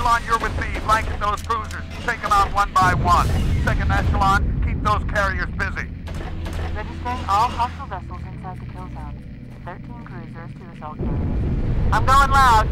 echelon, you're with me. Blanket those cruisers. Take them out one by one. Second echelon, keep those carriers busy. Registering all hostile vessels inside the kill zone. 13 cruisers, 2 assault carriers. I'm going loud.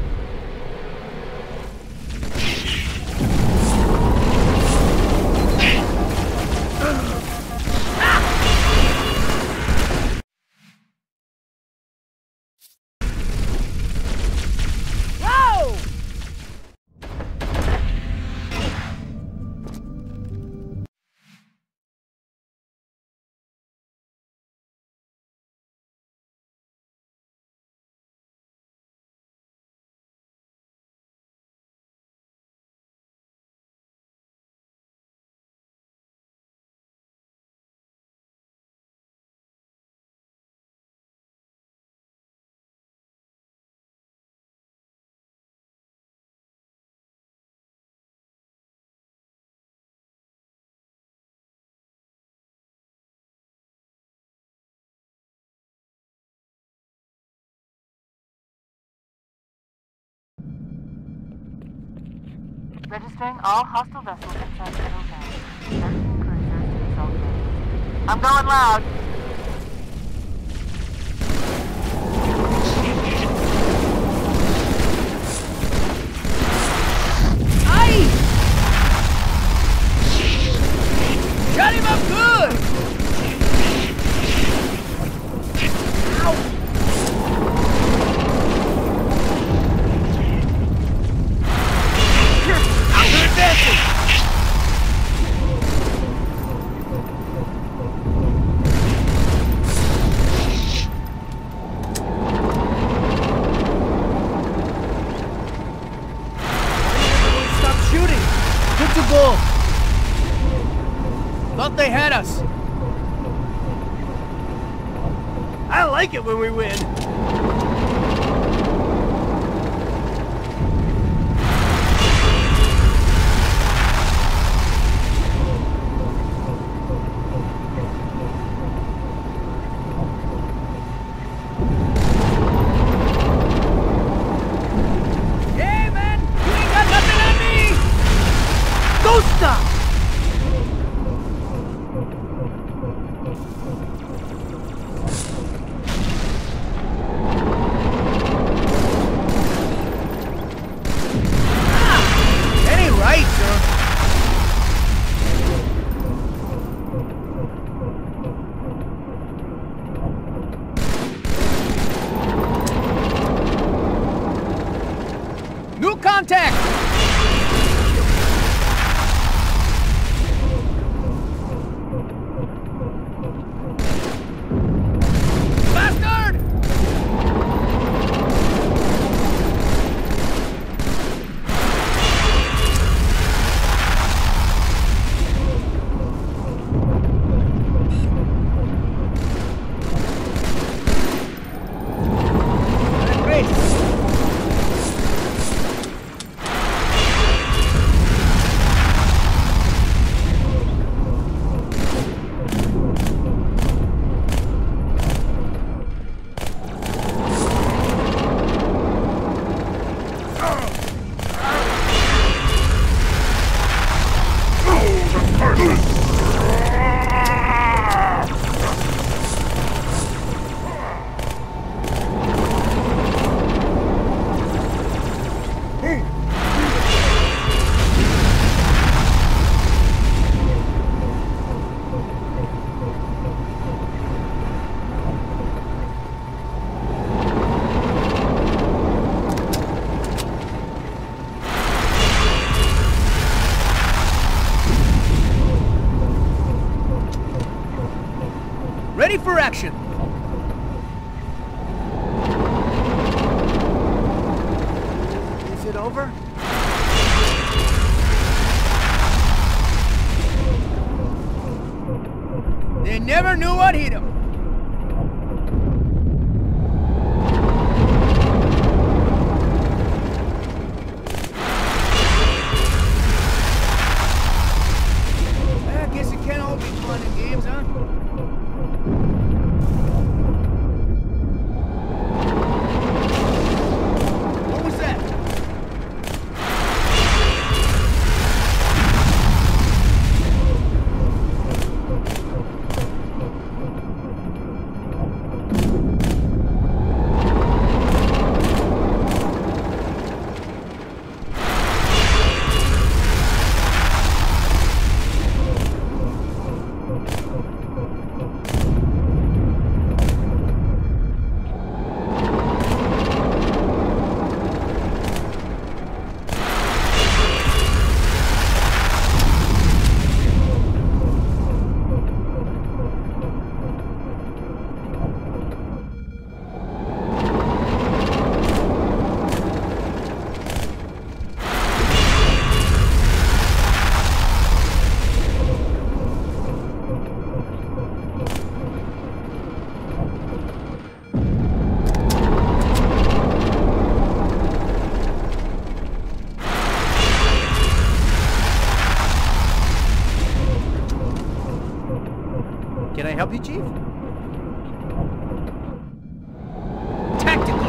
Registering all hostile vessels inside the kill zone. 13 cruisers, 2 assault carriers. I'm going loud. Aye! Shut him up good! Ow! Thought they had us. I like it when we win. Hey man, you ain't got nothing on me. Go stop. Contact! Bastard! Ready for action! Is it over? They never knew what hit them. I guess it can't all be fun and games, huh? What was that? help you, Chief? Tactical!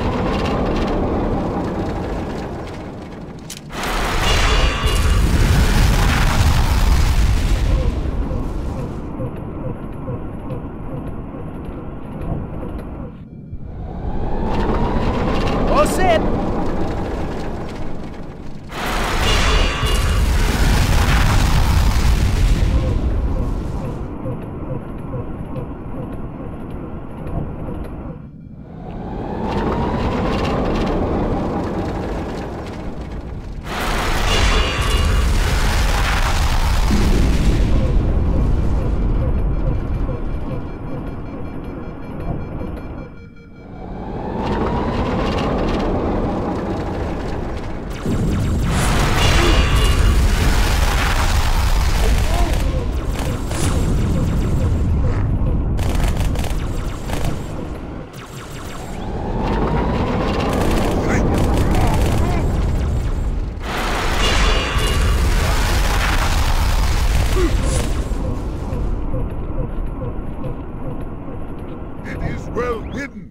All set! Well hidden.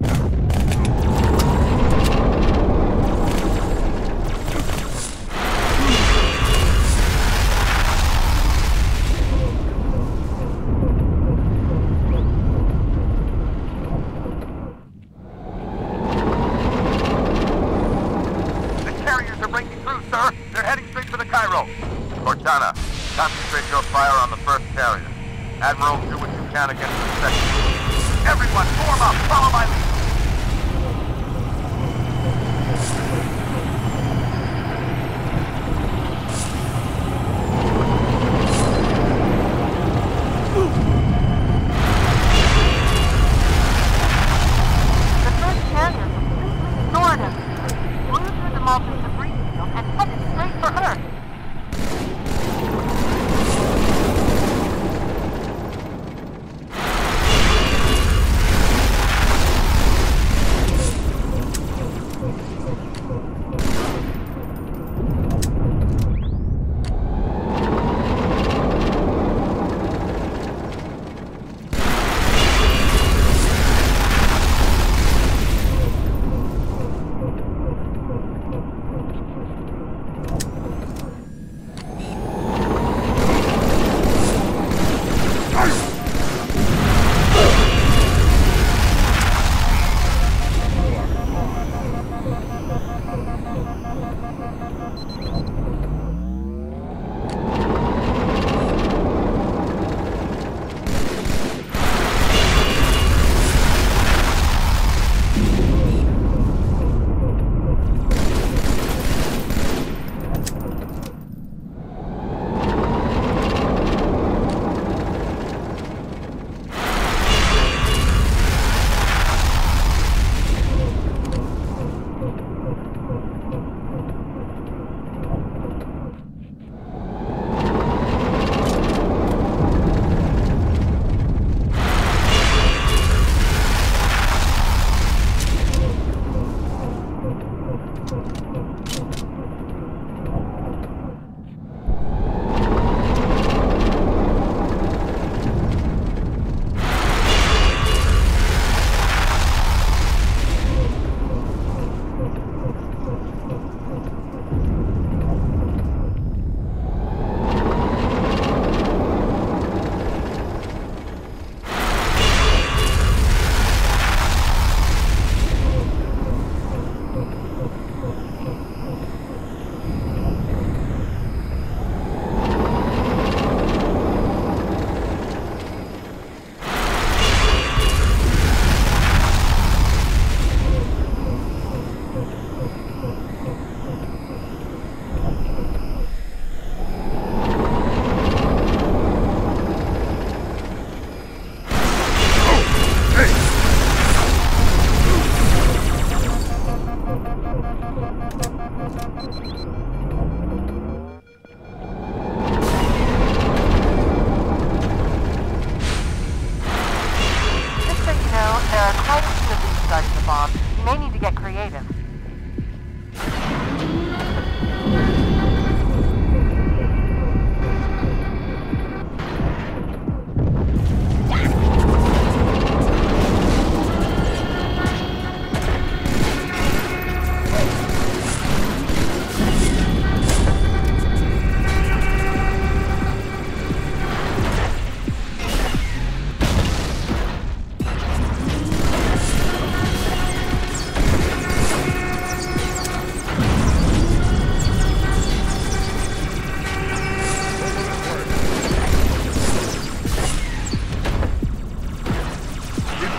The carriers are breaking through, sir. They're heading straight for the Cairo. Cortana, concentrate your fire on the first carrier. Admiral, do what you can against the second. Everyone, form up! Follow my lead! The first carrier completely ignored us. Flew through the Malta's debris field and headed straight for Earth.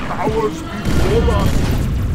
powers before us.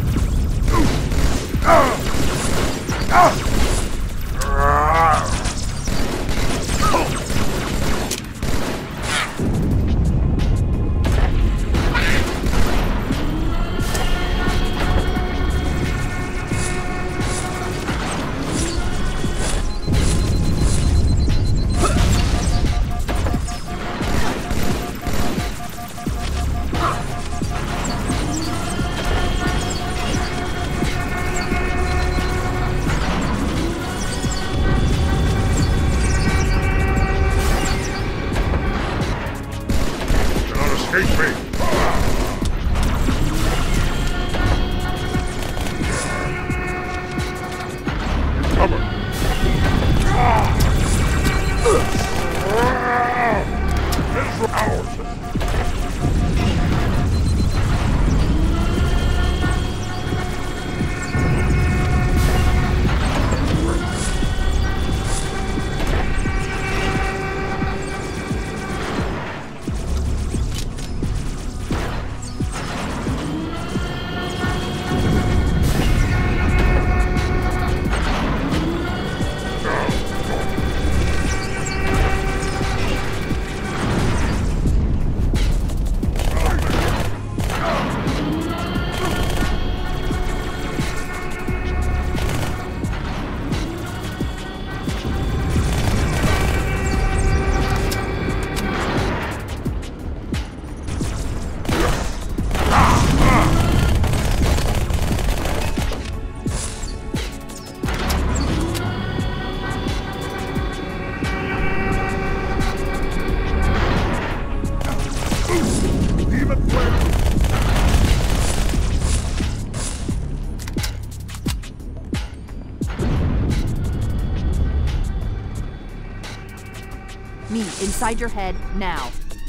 Me, inside your head, now.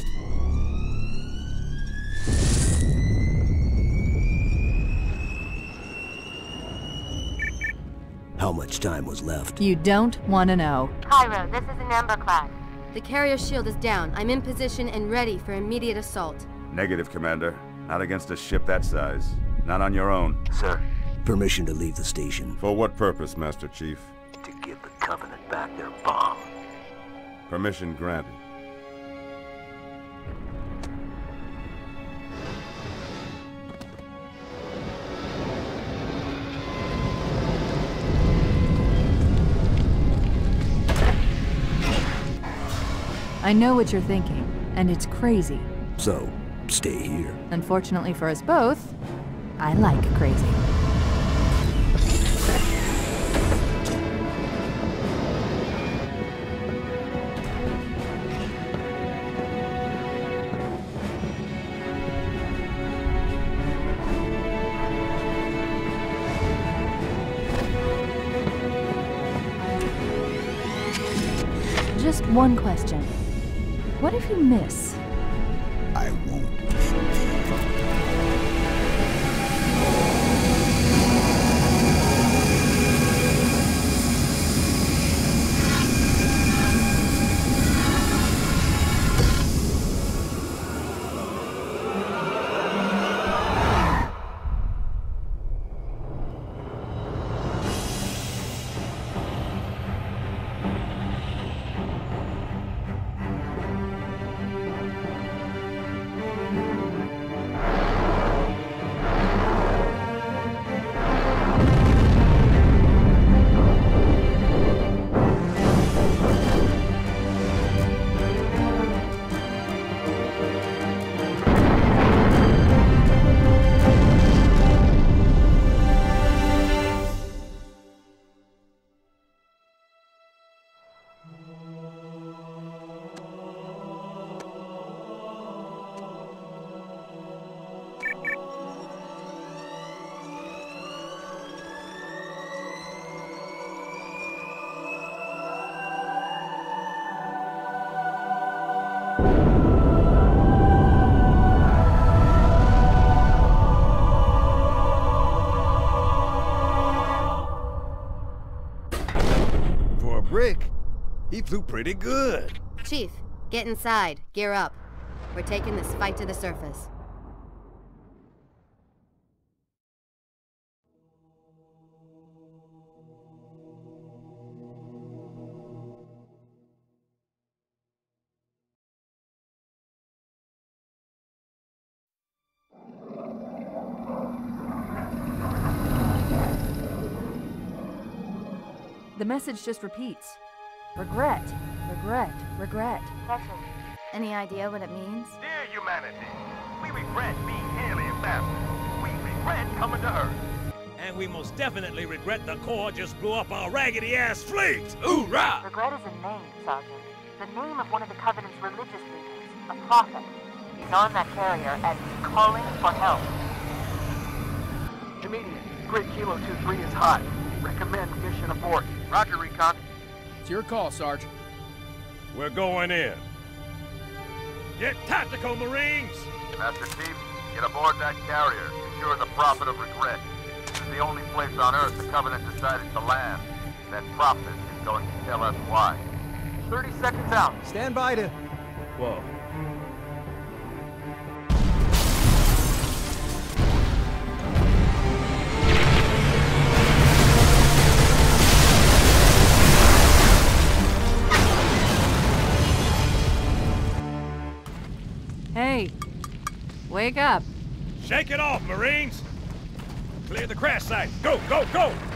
How much time was left? You don't want to know. Cairo, this is an Amber class. The carrier shield is down. I'm in position and ready for immediate assault. Negative, Commander. Not against a ship that size. Not on your own. Sir. Permission to leave the station. For what purpose, Master Chief? To give the Covenant back their bomb. Permission granted. I know what you're thinking, and it's crazy. So, stay here. Unfortunately for us both, I like crazy. Just one question. What if you miss? I won't. Rick, he flew pretty good. Chief, get inside. Gear up. We're taking this fight to the surface. The message just repeats. Regret, regret, regret. Message. Any idea what it means? Dear humanity, we regret being alien masters. We regret coming to Earth. And we most definitely regret the Corps just blew up our raggedy-ass fleet! Hoorah! Regret is a name, Sergeant. The name of one of the Covenant's religious leaders, a prophet. He's on that carrier and he's calling for help. Immediate. Grid Kilo 23 is hot. Recommend mission abort. Roger, Recon. It's your call, Sarge. We're going in. Get tactical, Marines! Master Chief, get aboard that carrier. Secure the Prophet of Regret. This is the only place on Earth the Covenant decided to land. That Prophet is going to tell us why. 30 seconds out. Stand by to... Whoa. Hey, wake up. Shake it off, Marines! Clear the crash site! Go, go, go!